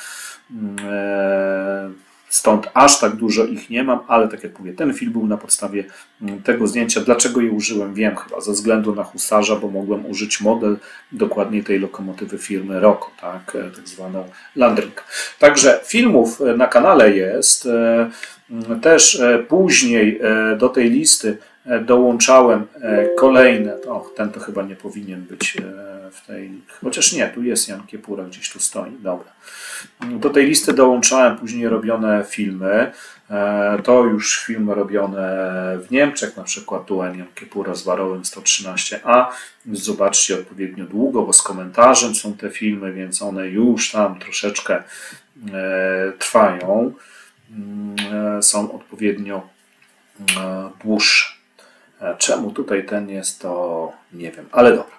stąd aż tak dużo ich nie mam, ale tak jak mówię, ten film był na podstawie tego zdjęcia. Dlaczego je użyłem? Wiem chyba, ze względu na husarza, bo mogłem użyć model dokładnie tej lokomotywy firmy Rocco, tak, tak zwaną Landringa. Także filmów na kanale jest. Też później do tej listy dołączałem kolejne, o, ten to chyba nie powinien być w tej, chociaż nie, tu jest Jan Kiepura, gdzieś tu stoi, dobra. Do tej listy dołączałem później robione filmy, to już filmy robione w Niemczech, na przykład tu Jan Kiepura z Warowem sto trzynaście A, zobaczcie, odpowiednio długo, bo z komentarzem są te filmy, więc one już tam troszeczkę trwają, są odpowiednio dłuższe. Czemu tutaj ten jest, to nie wiem, ale dobra.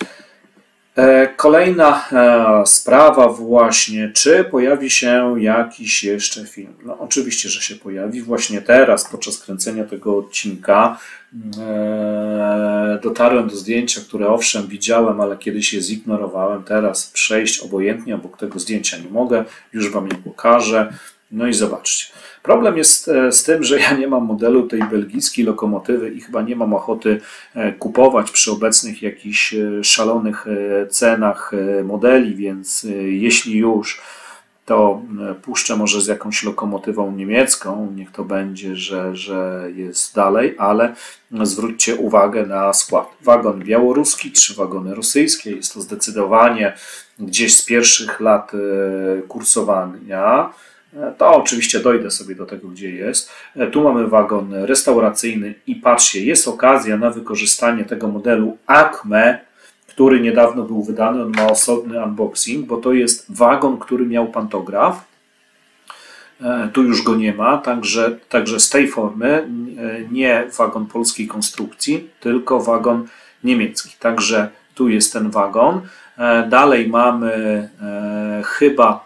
Kolejna sprawa właśnie, czy pojawi się jakiś jeszcze film? No oczywiście, że się pojawi. Właśnie teraz, podczas kręcenia tego odcinka, dotarłem do zdjęcia, które owszem widziałem, ale kiedyś je zignorowałem. Teraz przejść obojętnie obok tego zdjęcia nie mogę, już Wam je pokażę. No i zobaczcie. Problem jest z tym, że ja nie mam modelu tej belgijskiej lokomotywy i chyba nie mam ochoty kupować przy obecnych jakichś szalonych cenach modeli, więc jeśli już, to puszczę może z jakąś lokomotywą niemiecką, niech to będzie, że, że jest dalej, ale zwróćcie uwagę na skład. Wagon białoruski, trzy wagony rosyjskie, jest to zdecydowanie gdzieś z pierwszych lat kursowania. To oczywiście dojdę sobie do tego, gdzie jest. Tu mamy wagon restauracyjny i patrzcie, jest okazja na wykorzystanie tego modelu Acme, który niedawno był wydany. On ma osobny unboxing, bo to jest wagon, który miał pantograf. Tu już go nie ma, także, także z tej formy nie wagon polskiej konstrukcji, tylko wagon niemiecki. Także tu jest ten wagon. Dalej mamy e, chyba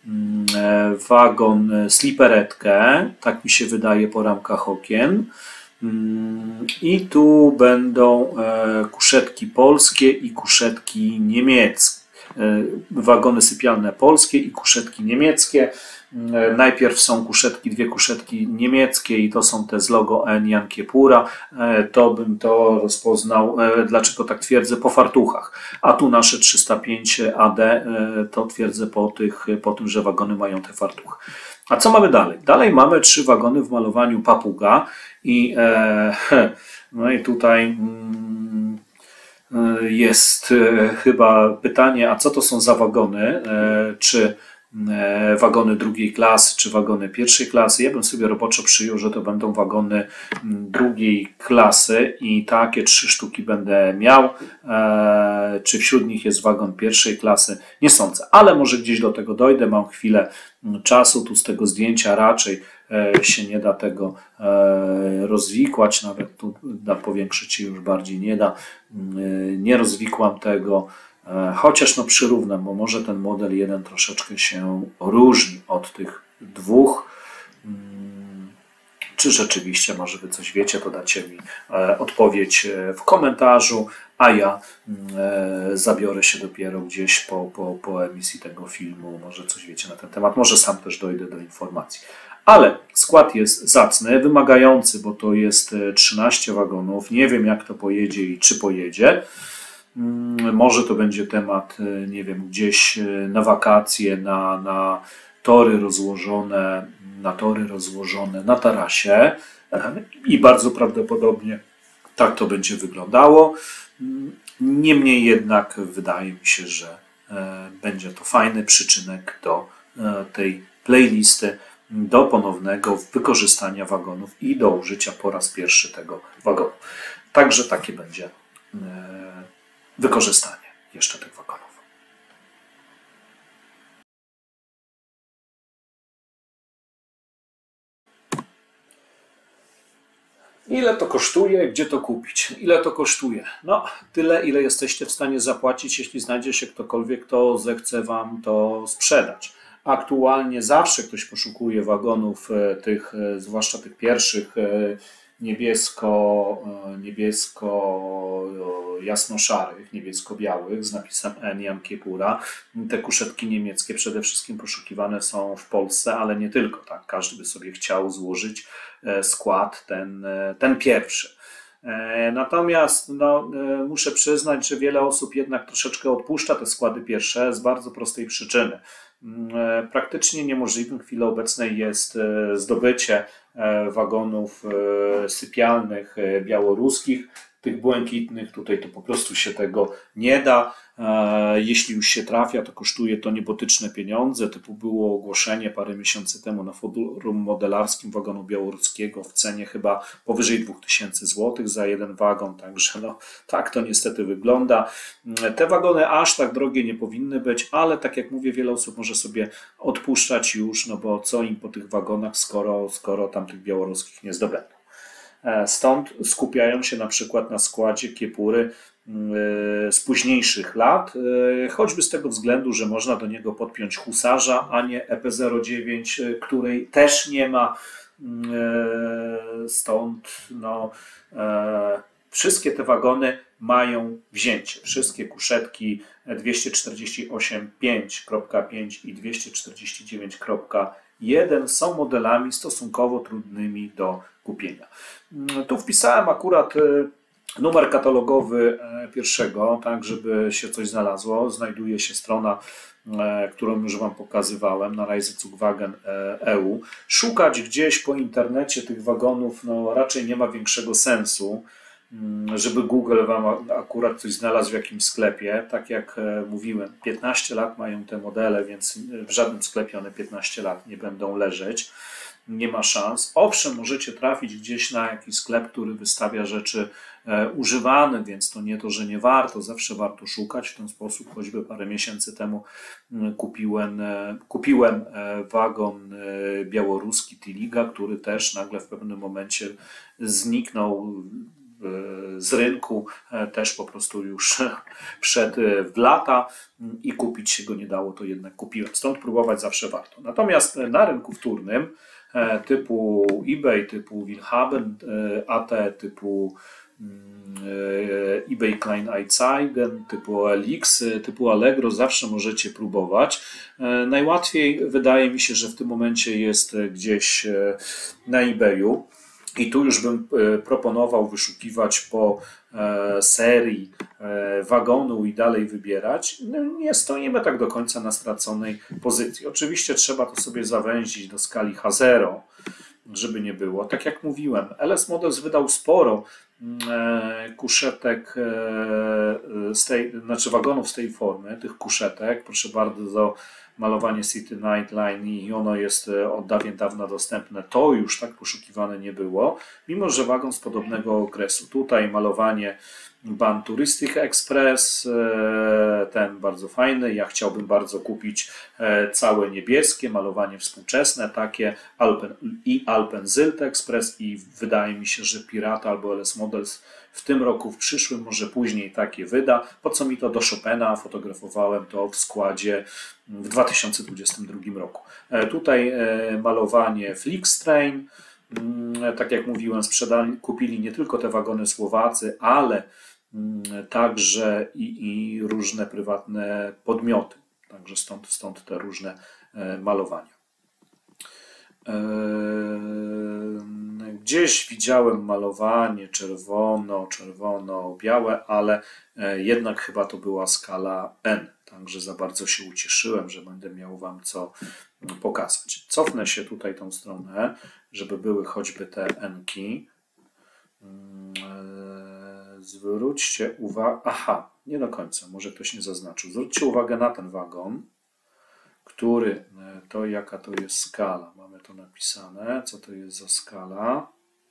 wagon sliperetkę, tak mi się wydaje po ramkach okien. I tu będą kuszetki polskie i kuszetki niemieckie. Wagony sypialne polskie i kuszetki niemieckie. Najpierw są kuszetki, dwie kuszetki niemieckie i to są te z logo N Jan Kiepura. To bym to rozpoznał, dlaczego tak twierdzę, po fartuchach. A tu nasze trzysta pięć A D to twierdzę po, tych, po tym, że wagony mają te fartuchy. A co mamy dalej? Dalej mamy trzy wagony w malowaniu papuga i, e, no i tutaj mm, jest chyba pytanie, a co to są za wagony? E, czy wagony drugiej klasy, czy wagony pierwszej klasy? Ja bym sobie roboczo przyjął, że to będą wagony drugiej klasy i takie trzy sztuki będę miał. E, czy wśród nich jest wagon pierwszej klasy? Nie sądzę, ale może gdzieś do tego dojdę. Mam chwilę czasu, tu z tego zdjęcia raczej e, się nie da tego e, rozwikłać, nawet tu da powiększyć się już bardziej nie da. E, nie rozwikłam tego. Chociaż no przyrównam, bo może ten model jeden troszeczkę się różni od tych dwóch. Czy rzeczywiście, może wy coś wiecie, to dacie mi odpowiedź w komentarzu, a ja zabiorę się dopiero gdzieś po, po, po emisji tego filmu. Może coś wiecie na ten temat, może sam też dojdę do informacji. Ale skład jest zacny, wymagający, bo to jest trzynaście wagonów. Nie wiem, jak to pojedzie i czy pojedzie. Może to będzie temat, nie wiem, gdzieś na wakacje, na, na tory rozłożone, na tory rozłożone na tarasie i bardzo prawdopodobnie tak to będzie wyglądało. Niemniej jednak wydaje mi się, że będzie to fajny przyczynek do tej playlisty, do ponownego wykorzystania wagonów i do użycia po raz pierwszy tego wagonu. Także takie będzie wykorzystanie jeszcze tych wagonów. Ile to kosztuje? Gdzie to kupić? Ile to kosztuje? No, tyle, ile jesteście w stanie zapłacić, jeśli znajdzie się ktokolwiek, kto zechce wam to sprzedać. Aktualnie zawsze ktoś poszukuje wagonów tych, zwłaszcza tych pierwszych, niebiesko, niebiesko jasno-szarych, niebiesko-białych z napisem N Jan Kiepura. Te kuszetki niemieckie przede wszystkim poszukiwane są w Polsce, ale nie tylko. Tak? Każdy by sobie chciał złożyć skład ten, ten pierwszy. Natomiast no, muszę przyznać, że wiele osób jednak troszeczkę odpuszcza te składy pierwsze z bardzo prostej przyczyny. Praktycznie niemożliwym w chwili obecnej jest zdobycie wagonów sypialnych białoruskich, tych błękitnych. Tutaj to po prostu się tego nie da. Jeśli już się trafia, to kosztuje to niebotyczne pieniądze. Typu było ogłoszenie parę miesięcy temu na forum modelarskim wagonu białoruskiego w cenie chyba powyżej dwa tysiące złotych za jeden wagon. Także no, tak to niestety wygląda. Te wagony aż tak drogie nie powinny być, ale tak jak mówię, wiele osób może sobie odpuszczać już, no bo co im po tych wagonach, skoro, skoro tam tych białoruskich nie zdobędą. Stąd skupiają się na przykład na składzie Kiepury z późniejszych lat, choćby z tego względu, że można do niego podpiąć husarza, a nie E P zero dziewięć, której też nie ma. Stąd no, wszystkie te wagony mają wzięcie. Wszystkie kuszetki dwieście czterdzieści osiem pięć kropka pięć i dwieście czterdzieści dziewięć kropka jeden są modelami stosunkowo trudnymi do kupienia. Tu wpisałem akurat numer katalogowy pierwszego, tak żeby się coś znalazło. Znajduje się strona, którą już wam pokazywałem, na Reisezugwagen kropka e u. Szukać gdzieś po internecie tych wagonów no, raczej nie ma większego sensu, żeby Google wam akurat coś znalazł w jakimś sklepie. Tak jak mówiłem, piętnaście lat mają te modele, więc w żadnym sklepie one piętnaście lat nie będą leżeć. Nie ma szans. Owszem, możecie trafić gdzieś na jakiś sklep, który wystawia rzeczy używane, więc to nie to, że nie warto. Zawsze warto szukać. W ten sposób choćby parę miesięcy temu kupiłem, kupiłem wagon białoruski Tiliga, który też nagle w pewnym momencie zniknął. z rynku, też po prostu już wszedł w lata i kupić się go nie dało, to jednak kupiłem. Stąd próbować zawsze warto. Natomiast na rynku wtórnym typu eBay, typu Willhaben, A T, typu eBay Kleinanzeigen, typu O L X, typu Allegro zawsze możecie próbować. Najłatwiej wydaje mi się, że w tym momencie jest gdzieś na eBayu. I tu już bym proponował wyszukiwać po serii wagonu i dalej wybierać. No, nie stoimy tak do końca na straconej pozycji. Oczywiście trzeba to sobie zawęzić do skali H zero, żeby nie było. Tak jak mówiłem, L S Models wydał sporo kuszetek, z tej, znaczy wagonów z tej formy, tych kuszetek. Proszę bardzo, malowanie City Night Line i ono jest od dawien dawna dostępne. To już tak poszukiwane nie było, mimo że wagon z podobnego okresu. Tutaj malowanie Ban Touristic Express, ten bardzo fajny. Ja chciałbym bardzo kupić całe niebieskie, malowanie współczesne takie Alpen i Alpensylt Express i wydaje mi się, że Pirata albo L S Models w tym roku, w przyszłym, może później takie wyda. Po co mi to do Chopina? Fotografowałem to w składzie w dwa tysiące dwudziestym drugim roku. Tutaj malowanie Flixtrain. Tak jak mówiłem, sprzedali, kupili nie tylko te wagony Słowacy, ale także i, i różne prywatne podmioty. Także stąd, stąd te różne malowania. Gdzieś widziałem malowanie czerwono, czerwono-białe, ale jednak chyba to była skala N. Także za bardzo się ucieszyłem, że będę miał Wam co pokazać. Cofnę się tutaj tą stronę, żeby były choćby te N-ki. Zwróćcie uwagę, aha, nie do końca, może ktoś nie zaznaczył. Zwróćcie uwagę na ten wagon, który, to jaka to jest skala. Mamy to napisane, co to jest za skala.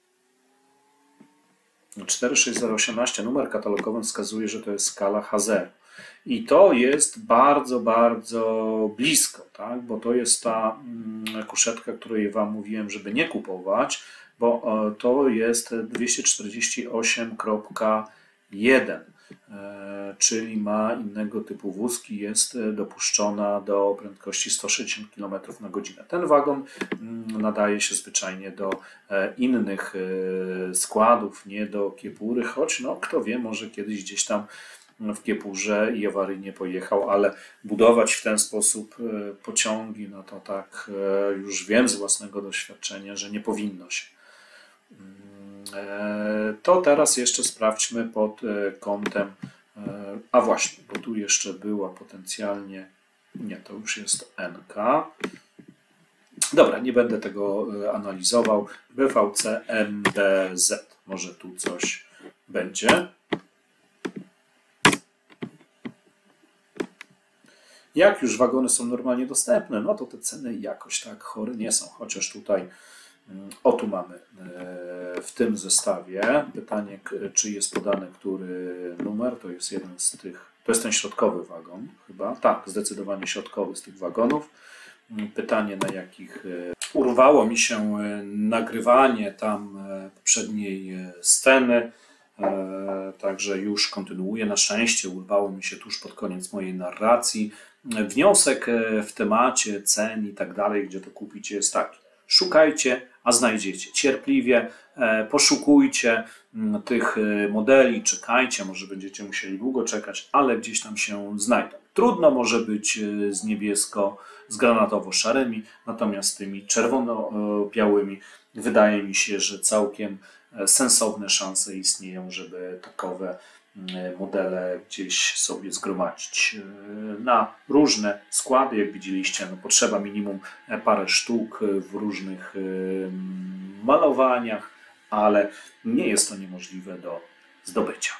cztery sześć zero osiemnaście, numer katalogowy wskazuje, że to jest skala H zero. I to jest bardzo, bardzo blisko, tak? Bo to jest ta kuszetka, której Wam mówiłem, żeby nie kupować, bo to jest dwieście czterdzieści osiem kropka jeden, czyli ma innego typu wózki, jest dopuszczona do prędkości sto sześćdziesiąt kilometrów na godzinę. Ten wagon nadaje się zwyczajnie do innych składów, nie do Kiepury, choć no kto wie, może kiedyś gdzieś tam w Kiepurze i awaryjnie pojechał, ale budować w ten sposób pociągi, no to tak już wiem z własnego doświadczenia, że nie powinno się. To teraz jeszcze sprawdźmy pod kątem, a właśnie, bo tu jeszcze była potencjalnie, nie, to już jest N K. Dobra, nie będę tego analizował. B V C M B Z, może tu coś będzie. Jak już wagony są normalnie dostępne, no to te ceny jakoś tak chore nie są, chociaż tutaj, o tu mamy w tym zestawie pytanie, czy jest podany który numer, to jest jeden z tych, to jest ten środkowy wagon chyba, tak, zdecydowanie środkowy z tych wagonów. Pytanie, na jakich urwało mi się nagrywanie tam poprzedniej sceny, także już kontynuuję. Na szczęście urwało mi się tuż pod koniec mojej narracji. Wniosek w temacie cen i tak dalej, gdzie to kupić, jest taki. Szukajcie, a znajdziecie. Cierpliwie poszukujcie tych modeli, czekajcie, może będziecie musieli długo czekać, ale gdzieś tam się znajdą. Trudno może być z niebiesko, z granatowo-szarymi, natomiast tymi czerwono-białymi wydaje mi się, że całkiem sensowne szanse istnieją, żeby takowe modele gdzieś sobie zgromadzić. Na różne składy, jak widzieliście, no potrzeba minimum parę sztuk w różnych malowaniach, ale nie jest to niemożliwe do zdobycia.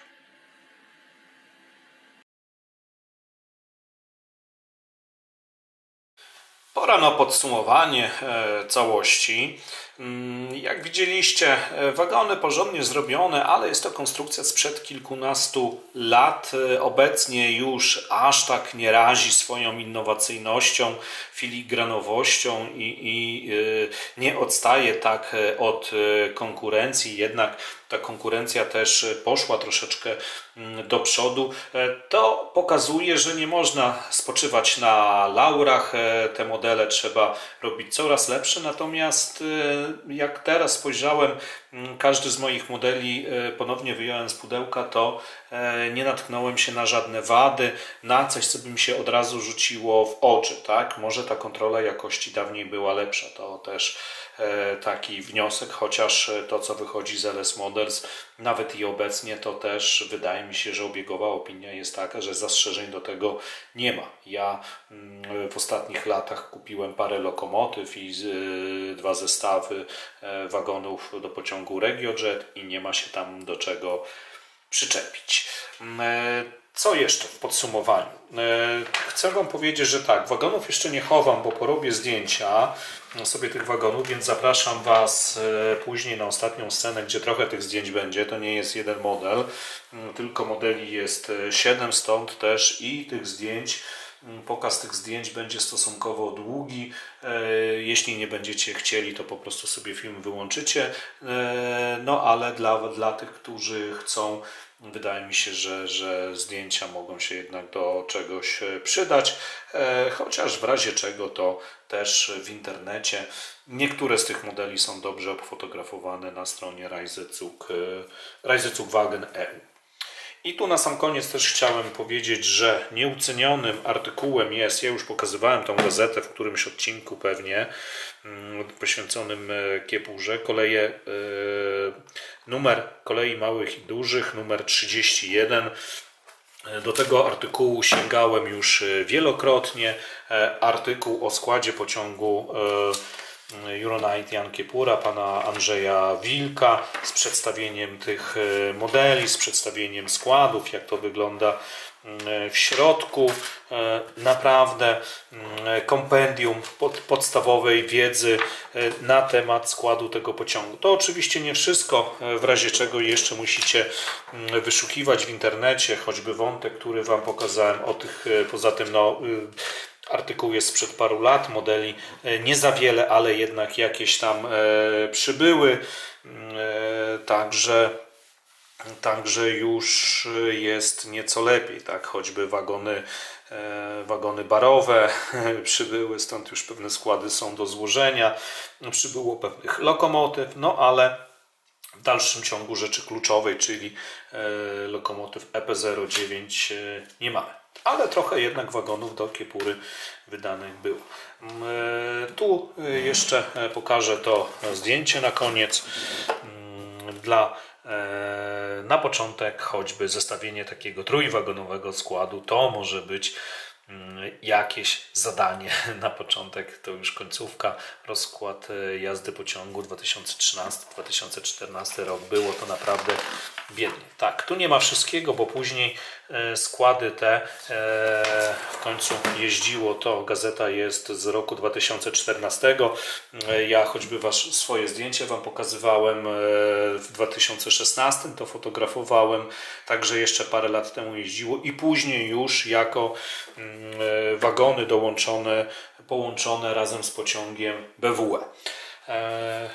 Pora na podsumowanie całości. Jak widzieliście, wagony porządnie zrobione, ale jest to konstrukcja sprzed kilkunastu lat. Obecnie już aż tak nie razi swoją innowacyjnością, filigranowością i, i nie odstaje tak od konkurencji, jednak ta konkurencja też poszła troszeczkę do przodu. To pokazuje, że nie można spoczywać na laurach. Te modele trzeba robić coraz lepsze, natomiast jak teraz spojrzałem, każdy z moich modeli ponownie wyjąłem z pudełka, to nie natknąłem się na żadne wady, na coś, co by mi się od razu rzuciło w oczy. Tak? Może ta kontrola jakości dawniej była lepsza, to też taki wniosek, chociaż to, co wychodzi z L S Models, nawet i obecnie, to też wydaje mi się, że obiegowa opinia jest taka, że zastrzeżeń do tego nie ma. Ja w ostatnich latach kupiłem parę lokomotyw i dwa zestawy wagonów do pociągu RegioJet i nie ma się tam do czego przyczepić. Co jeszcze w podsumowaniu? Chcę Wam powiedzieć, że tak, wagonów jeszcze nie chowam, bo porobię zdjęcia sobie tych wagonów, więc zapraszam Was później na ostatnią scenę, gdzie trochę tych zdjęć będzie. To nie jest jeden model, tylko modeli jest siedem, stąd też i tych zdjęć. Pokaz tych zdjęć będzie stosunkowo długi. Jeśli nie będziecie chcieli, to po prostu sobie film wyłączycie. No ale dla, dla tych, którzy chcą, wydaje mi się, że, że zdjęcia mogą się jednak do czegoś przydać, chociaż w razie czego to też w internecie. Niektóre z tych modeli są dobrze obfotografowane na stronie Reisezug, Reisezugwagen kropka e u. I tu na sam koniec też chciałem powiedzieć, że nieucenionym artykułem jest, ja już pokazywałem tą gazetę w którymś odcinku pewnie, poświęconym Kiepurze, koleje, numer kolei małych i dużych, numer trzydzieści jeden. Do tego artykułu sięgałem już wielokrotnie. Artykuł o składzie pociągu Euronight Jan Kiepura, pana Andrzeja Wilka, z przedstawieniem tych modeli, z przedstawieniem składów, jak to wygląda w środku. Naprawdę kompendium pod, podstawowej wiedzy na temat składu tego pociągu. To oczywiście nie wszystko, w razie czego jeszcze musicie wyszukiwać w internecie, choćby wątek, który Wam pokazałem, o tych, poza tym no, artykuł jest sprzed paru lat, modeli nie za wiele, ale jednak jakieś tam przybyły, także Także już jest nieco lepiej, tak? Choćby wagony, wagony barowe przybyły, stąd już pewne składy są do złożenia, przybyło pewnych lokomotyw, no ale w dalszym ciągu rzeczy kluczowej, czyli lokomotyw E P zero dziewięć nie mamy. Ale trochę jednak wagonów do Kiepury wydanych było. Tu jeszcze pokażę to zdjęcie na koniec. Dla Na początek choćby zestawienie takiego trójwagonowego składu to może być jakieś zadanie na początek, to już końcówka. Rozkład jazdy pociągu dwa tysiące trzynasty do dwa tysiące czternastego rok, było to naprawdę biednie. Tak, tu nie ma wszystkiego, bo później składy te w końcu jeździło, to gazeta jest z roku dwa tysiące czternastego. Ja choćby was, swoje zdjęcie Wam pokazywałem w dwa tysiące szesnastym, to fotografowałem, także jeszcze parę lat temu jeździło i później już jako wagony dołączone, połączone razem z pociągiem B W E.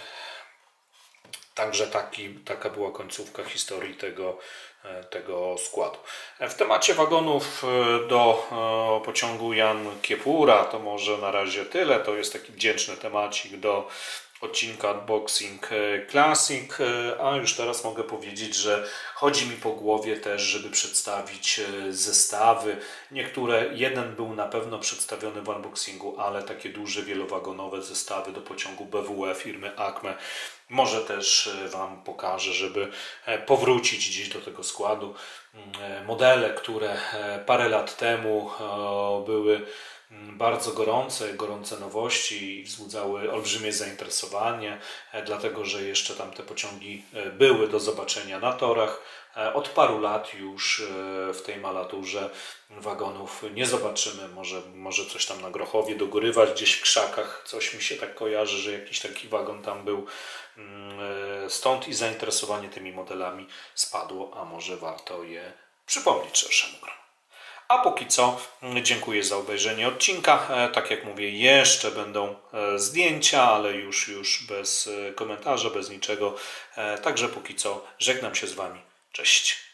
Także taki, taka była końcówka historii tego, tego składu. W temacie wagonów do pociągu Jan Kiepura to może na razie tyle. To jest taki wdzięczny temacik do odcinka Unboxing Classic, a już teraz mogę powiedzieć, że chodzi mi po głowie też, żeby przedstawić zestawy. Niektóre, jeden był na pewno przedstawiony w unboxingu, ale takie duże, wielowagonowe zestawy do pociągu B W E firmy Acme może też Wam pokażę, żeby powrócić gdzieś do tego składu. Modele, które parę lat temu były bardzo gorące, gorące nowości i wzbudzały olbrzymie zainteresowanie, dlatego że jeszcze tam te pociągi były do zobaczenia na torach. Od paru lat już w tej malaturze wagonów nie zobaczymy. Może, może coś tam na Grochowie do Gorywa, gdzieś w krzakach. Coś mi się tak kojarzy, że jakiś taki wagon tam był. Stąd i zainteresowanie tymi modelami spadło, a może warto je przypomnieć szerszemu gronu. A póki co dziękuję za obejrzenie odcinka. Tak jak mówię, jeszcze będą zdjęcia, ale już, już bez komentarza, bez niczego. Także póki co żegnam się z Wami. Cześć.